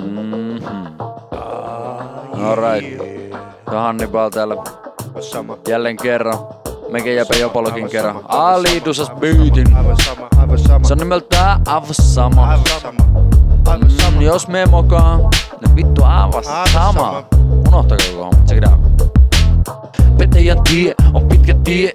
Alright. Tää Hannibal täällä. Jälleen kerran. Mekin jäpä Jopolokin kerran. Ali dusas beatin. Se on nimeltään aivan sama. Jos me mokaan, ne vittu aivan sama. Unohtakaa koko homma, check it out. Petäjän tie on pitkä tie.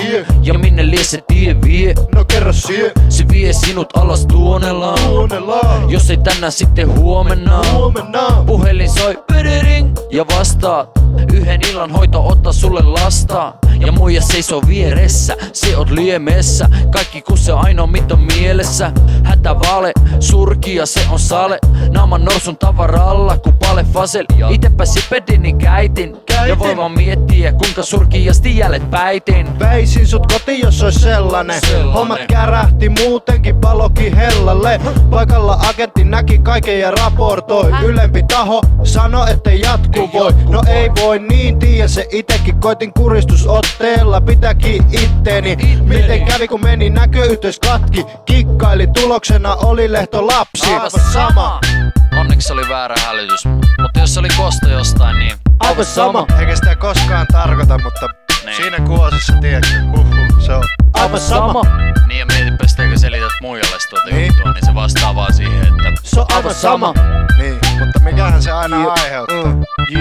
Ja minne lie se tie vie? No kerro sie. Se vie sinut alas tuonellaan. Jos ei tänään sitten huomenna. Puhelin soi pödering ja vastaat. Yhden illan hoito ottaa sulle lasta. Ja muija seisoo vieressä, se oot liemessä. Kaikki kun se on ainoa mitä on mielessä. Hätävale, surkia se on sale. Naaman norsun tavaralla kun pale fasel. Itepä sipedinin käitin. Ja voi vaan miettiä kuinka surkiasti jäljet päitin. Veisin sut kotiin jos ois sellanen. Hommat kärähti muutenkin palokin hellalle. Paikalla agentti näki kaiken ja raportoi. Ylempi taho sano ettei jatku voi. No ei voi niin tiedä se itekin. Koitin kuristusotteella pitääkin itteeni. Miten kävi kun meni näköyhteys katki. Kikkaili tuloksena oli lehtolapsi. Aivan sama. Onneksi se oli väärä hälytys. Mutta jos se oli kosto jostain niin aivan sama. Eikä sitä koskaan tarkoita, mutta niin. Siinä kuosissa tiedätkö, se on aivan sama. Niin ja mietipä sitä, kun selität muijalle tuota juttua, niin se vastaa vaan siihen, että se on aivan sama. Niin, mutta mikähän se aina aiheuttaa.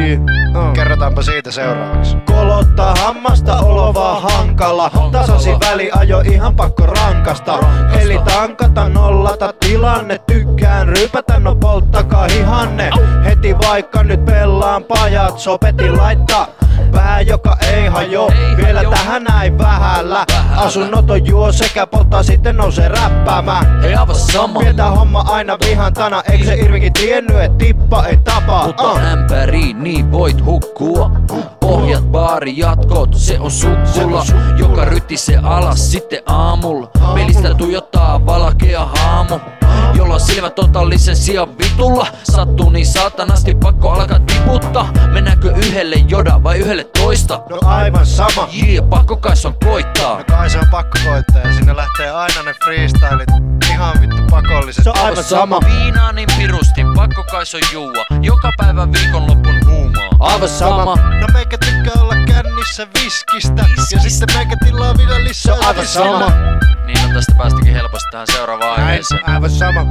Kerrotaanpa siitä seuraavaksi. Kolottaa hammasta olo vaan hankala. Tasasi väliajo ihan pakko rankasta. Eli tankata nollata tilanne. Tykkään rypätä no polttakaa hihanne. Heti vaikka nyt pellaan pajat sopeti laittaa. Pää joka ei hajo, vielä tähän näin vähällä. Asunnoton juo sekä polttaa sitten nousee räppäämään. Ei aivan sama. Pidetään homma aina vihantana. Eikö se Irvinkin tiennyt et tippa ei tapa? Mutta ämpäriin niin voit hukkua. Pohjat baari jatkot, se on sukkula. Joka rytisee alas sitten aamulla. Pelistä tuijottaa valkea haamu. Jolla on silmät totaalisen sijaan vitulla. Sattuu niin saatanasti pakko alkaa tiputtaa. Mennäänkö yhdelle joda vai yhdelle toista? No aivan sama. Pakko kai se on koittaa. No kai se on pakko koittaa ja sinne lähtee aina ne freestylit. Ihan vittu pakolliset. Se on aivan sama. Viinaa niin pirusti, pakko kai se on juua. Joka päivä viikonloppun huumaa. Aivan sama. No meikä tykkää olla kännissä viskistä. Ja sitten meikä tilaa vielä lisää. Se on aivan sama. Niin on tästä päästikin helposti tähän seuraavaan aiheeseen. Aivan sama.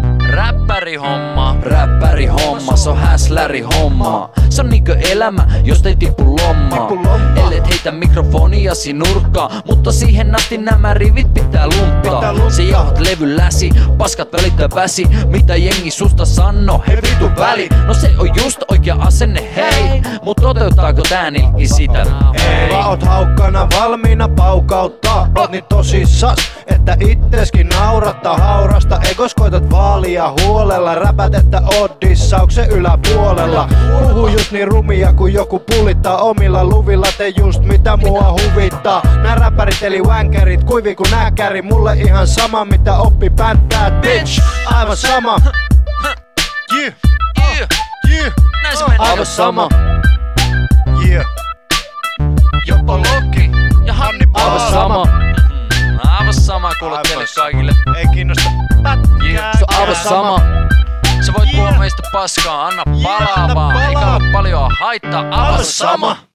Räppäri homma, se on häsläri homma. Se on niinkö elämä, jos ei tipu lommaa. Ellet heitä mikrofoniasi nurkkaa, mutta siihen asti nämä rivit pitää lumptaa. Se jauhat levy läsi, paskat välittää väsi. Mitä jengi susta sanoo, he vitu väli. No se on just oikea asenne, hei. Mut toteuttaako tää nilkki sitä? Ei. Vaan oot haukkana valmiina paukauttaa. Oot niin tosissas, että itteskin naurattaa haurasta. Egos koitat vaalia huolella. Räpät, että oot dissauksen yläpuolella. Puhu just niin rumia kun joku pulittaa omilla luvilla. Te just mitä mua huvittaa. Nää räppärit eli wänkärit kuivi kun näkäri. Mulle ihan sama mitä oppi päättää bitch. Aivan sama. Näin se menee. Aivan sama. Jopologi ja Hannibal. Aivan sama. Aivan sama kuule teille kaikille. Ei kiinnosta pätkää. Se on aivan sama. Sä voit puhua meistä paskaa, anna palaa vaan. Eikä oo paljon haittaa. Aivan sama.